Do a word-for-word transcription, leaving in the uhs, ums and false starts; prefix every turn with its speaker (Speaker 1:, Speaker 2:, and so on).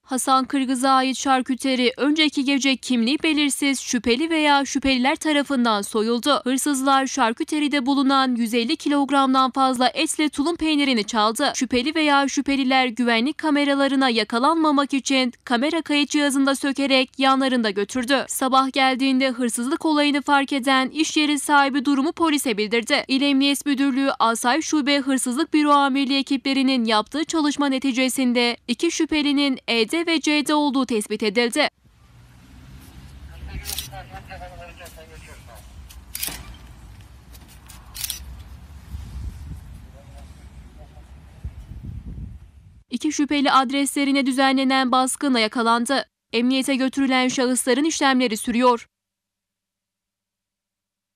Speaker 1: Hasan Kırgız'a ait şarküteri önceki gece kimliği belirsiz şüpheli veya şüpheliler tarafından soyuldu. Hırsızlar şarküteride bulunan yüz elli kilogramdan fazla etle tulum peynirini çaldı. Şüpheli veya şüpheliler güvenlik kameralarına yakalanmamak için kamera kayıt cihazında sökerek yanlarında götürdü. Sabah geldiğinde hırsızlık olayını fark eden iş yeri sahibi durumu polise bildirdi. İl Emniyet Müdürlüğü Asayiş Şube Hırsızlık Büro Amirliği ekiplerinin yaptığı çalışma neticesinde iki şüphelinin E'de ve C'de olduğu tespit edildi. İki şüpheli adreslerine düzenlenen baskınla yakalandı. Emniyete götürülen şahısların işlemleri sürüyor.